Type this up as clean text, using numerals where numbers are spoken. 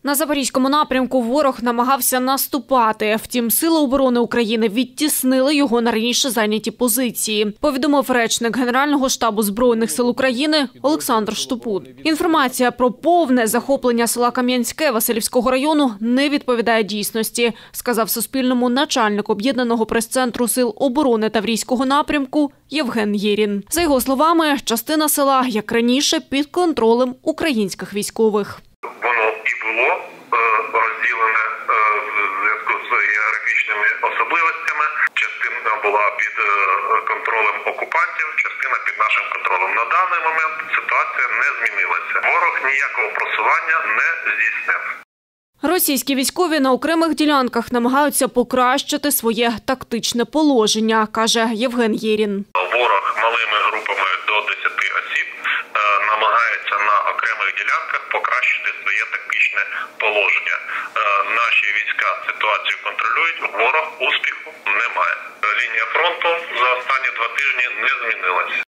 На Запорізькому напрямку ворог намагався наступати. Втім, Сили оборони України відтіснили його на раніше зайняті позиції, повідомив речник Генерального штабу Збройних сил України Олександр Штупун. Інформація про повне захоплення села Кам'янське Василівського району не відповідає дійсності, сказав Суспільному начальник об'єднаного прес-центру Сил оборони Таврійського напрямку Євген Єрін. За його словами, частина села, як раніше, під контролем українських військових. Воно і було розділене в зв'язку з географічними особливостями. Частина була під контролем окупантів, частина під нашим контролем. На даний момент ситуація не змінилася. Ворог ніякого просування не здійснив. Російські військові на окремих ділянках намагаються покращити своє тактичне положення, каже Євген Єрін. Ворог малими групами до 10 осіб намагається на окремих ділянках покращити своє тактичне положення. Наші війська ситуацію контролюють, ворог успіху немає. Лінія фронту за останні 2 тижні не змінилася.